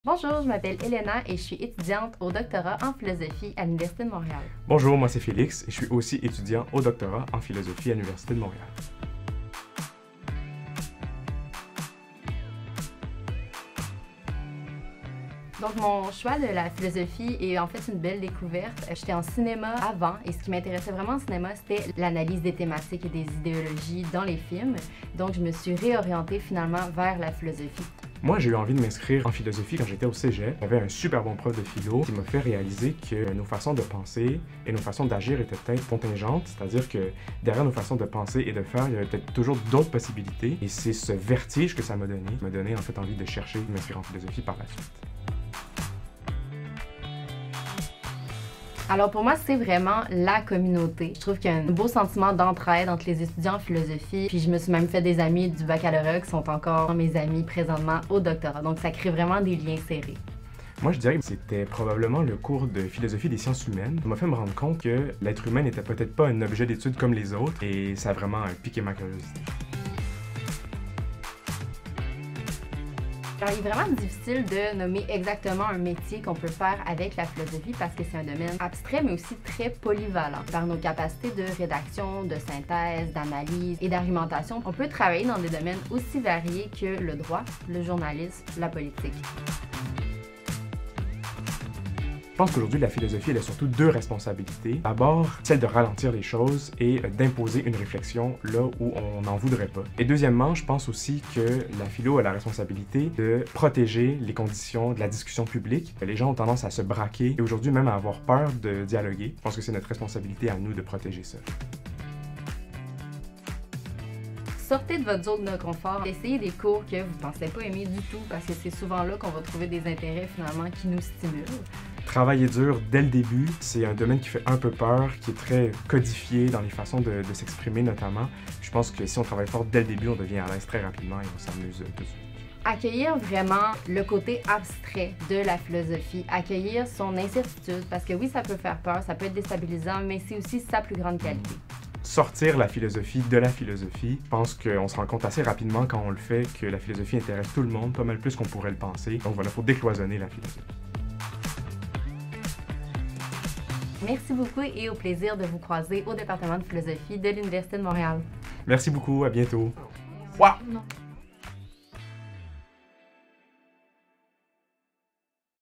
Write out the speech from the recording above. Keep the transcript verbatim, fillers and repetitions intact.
Bonjour, je m'appelle Elena et je suis étudiante au doctorat en philosophie à l'Université de Montréal. Bonjour, moi c'est Félix et je suis aussi étudiant au doctorat en philosophie à l'Université de Montréal. Donc mon choix de la philosophie est en fait une belle découverte. J'étais en cinéma avant et ce qui m'intéressait vraiment en cinéma, c'était l'analyse des thématiques et des idéologies dans les films. Donc je me suis réorientée finalement vers la philosophie. Moi, j'ai eu envie de m'inscrire en philosophie quand j'étais au cégep. J'avais un super bon prof de philo qui m'a fait réaliser que nos façons de penser et nos façons d'agir étaient peut-être contingentes, c'est-à-dire que derrière nos façons de penser et de faire, il y avait peut-être toujours d'autres possibilités. Et c'est ce vertige que ça m'a donné, m'a donné en fait envie de chercher de m'inscrire en philosophie par la suite. Alors pour moi, c'est vraiment la communauté. Je trouve qu'il y a un beau sentiment d'entraide entre les étudiants en philosophie. Puis je me suis même fait des amis du baccalauréat qui sont encore mes amis présentement au doctorat. Donc ça crée vraiment des liens serrés. Moi, je dirais que c'était probablement le cours de philosophie des sciences humaines. Ça m'a fait me rendre compte que l'être humain n'était peut-être pas un objet d'étude comme les autres et ça a vraiment piqué ma curiosité. Alors, il est vraiment difficile de nommer exactement un métier qu'on peut faire avec la philosophie parce que c'est un domaine abstrait mais aussi très polyvalent. Par nos capacités de rédaction, de synthèse, d'analyse et d'argumentation, on peut travailler dans des domaines aussi variés que le droit, le journalisme, la politique. Je pense qu'aujourd'hui, la philosophie, elle a surtout deux responsabilités. D'abord, celle de ralentir les choses et d'imposer une réflexion là où on n'en voudrait pas. Et deuxièmement, je pense aussi que la philo a la responsabilité de protéger les conditions de la discussion publique. Les gens ont tendance à se braquer et aujourd'hui même à avoir peur de dialoguer. Je pense que c'est notre responsabilité à nous de protéger ça. Sortez de votre zone de confort, essayez des cours que vous ne pensez pas aimer du tout parce que c'est souvent là qu'on va trouver des intérêts finalement qui nous stimulent. Travailler dur dès le début, c'est un domaine qui fait un peu peur, qui est très codifié dans les façons de, de s'exprimer notamment. Je pense que si on travaille fort dès le début, on devient à l'aise très rapidement et on s'amuse tout de suite. Accueillir vraiment le côté abstrait de la philosophie, accueillir son incertitude parce que oui, ça peut faire peur, ça peut être déstabilisant, mais c'est aussi sa plus grande qualité. Sortir la philosophie de la philosophie, je pense qu'on se rend compte assez rapidement quand on le fait que la philosophie intéresse tout le monde, pas mal plus qu'on pourrait le penser. Donc voilà, il faut décloisonner la philosophie. Merci beaucoup et au plaisir de vous croiser au département de philosophie de l'Université de Montréal. Merci beaucoup, à bientôt. Wow!